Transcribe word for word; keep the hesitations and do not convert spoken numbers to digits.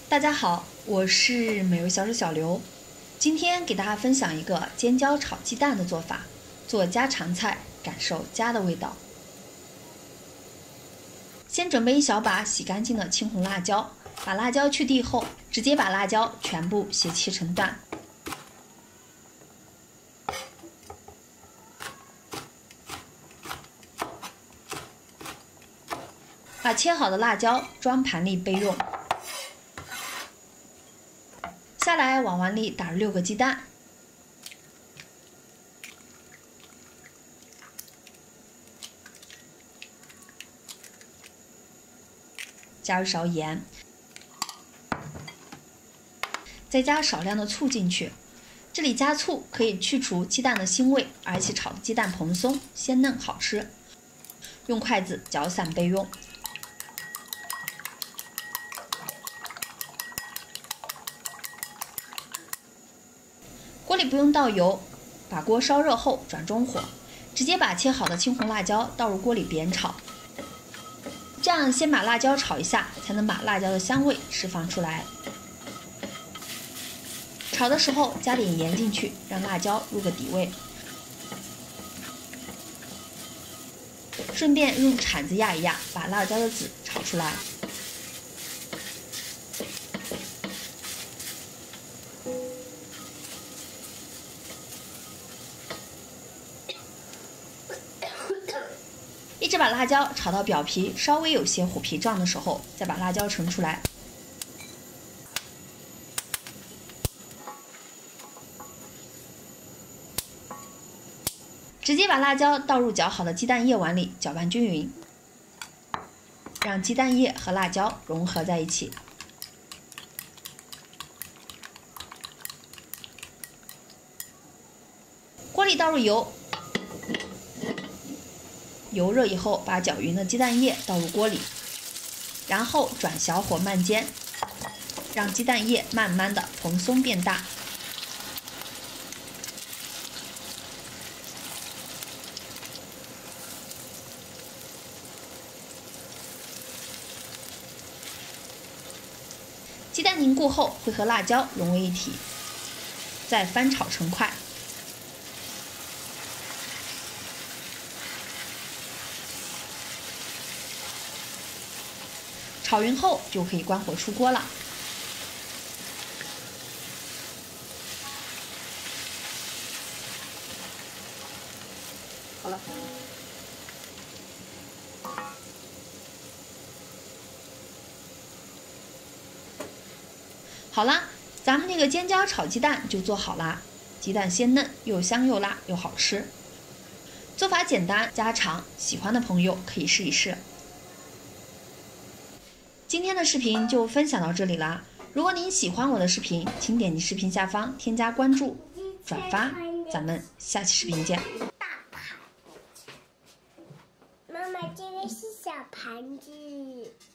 大家好，我是美味小吃小刘，今天给大家分享一个尖椒炒鸡蛋的做法，做家常菜，感受家的味道。先准备一小把洗干净的青红辣椒，把辣椒去蒂后，直接把辣椒全部斜切成段。把切好的辣椒装盘里备用。下来往碗里打入六个鸡蛋，加入勺盐，再加少量的醋进去。这里加醋可以去除鸡蛋的腥味，而且炒的鸡蛋蓬松鲜嫩好吃。用筷子搅散备用。锅里不用倒油，把锅烧热后转中火，直接把切好的青红辣椒倒入锅里煸炒。这样先把辣椒炒一下，才能把辣椒的香味释放出来。炒的时候加点盐进去，让辣椒入个底味。顺便用铲子压一压，把辣椒的籽炒出来。一直把辣椒炒到表皮稍微有些虎皮状的时候，再把辣椒盛出来。直接把辣椒倒入搅好的鸡蛋液碗里，搅拌均匀，让鸡蛋液和辣椒融合在一起。锅里倒入油。油热以后，把搅匀的鸡蛋液倒入锅里，然后转小火慢煎，让鸡蛋液慢慢的蓬松变大。鸡蛋凝固后会和辣椒融为一体，再翻炒成块。炒匀后就可以关火出锅了。好了，好啦，咱们这个尖椒炒鸡蛋就做好啦。鸡蛋鲜嫩，又香又辣又好吃。做法简单家常，喜欢的朋友可以试一试。今天的视频就分享到这里啦！如果您喜欢我的视频，请点击视频下方添加关注、转发，咱们下期视频见。 大盘子，妈妈，这个是小盘子。